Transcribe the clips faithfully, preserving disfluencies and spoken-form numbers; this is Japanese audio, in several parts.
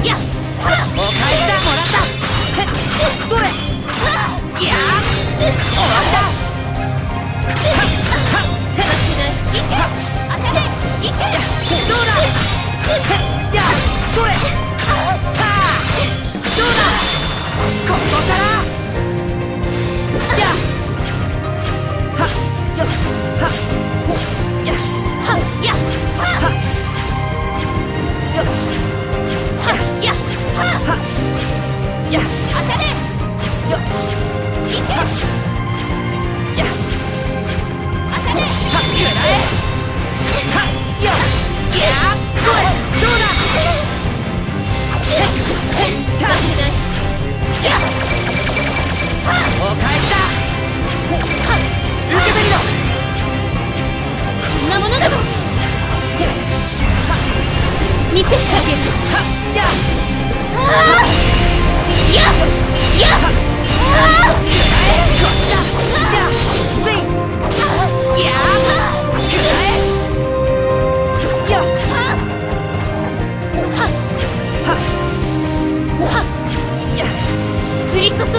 やっお返しだ。もらった。それ。いや終わりだ。いけ当たれいけどうだ。やそれ。はあどうだ。ここからやはよはやはやはよはやはや当たれよいけや当たれはくらえはよやそれどうだへっへったやお返しだ。受けてみろ。こんなものだろ。見せてあげる。はっやあややあこっちだ。やついやくらえやはははや降り注げ。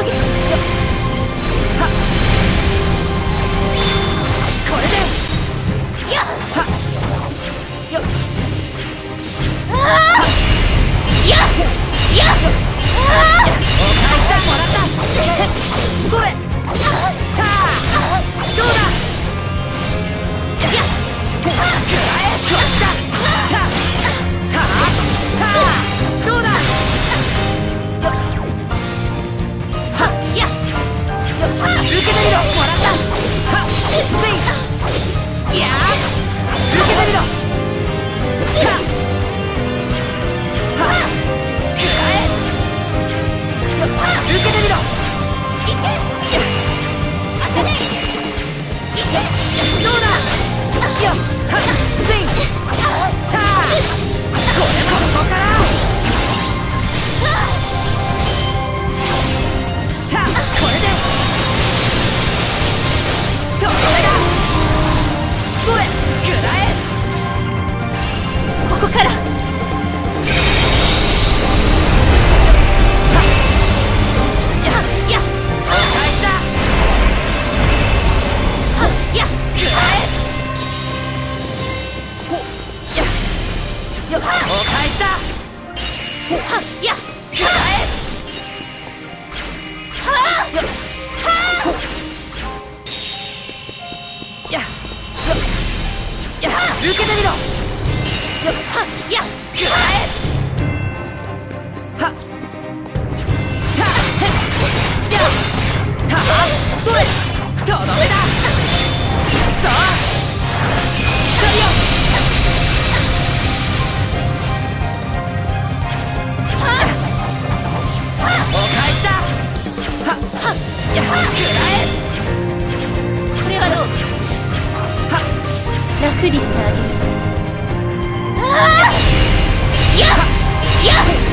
これでやっはよっあやっやっあお返しだ。もらったそれたあどうだやっくらえこっちだたたたどうだはやっ受けてみろ。もらったはっついいや受けてみろ。ははくらえよ受けてみろ。いけ当たれいけどうだよはっついたこれもここからたこれでとどめだそれくらえここからはっやっやっお返しだ。はっやっくらえほやっよっお返しだ。はっやっくらえはあよっはあやっよっやっ受けてみろ。よっはっやっくらえはったへっやっはあそれとどめだ。さあ光よはっお返しだ。はっやっくらえこれはどうはっ楽にしてあげる。ああやっやっ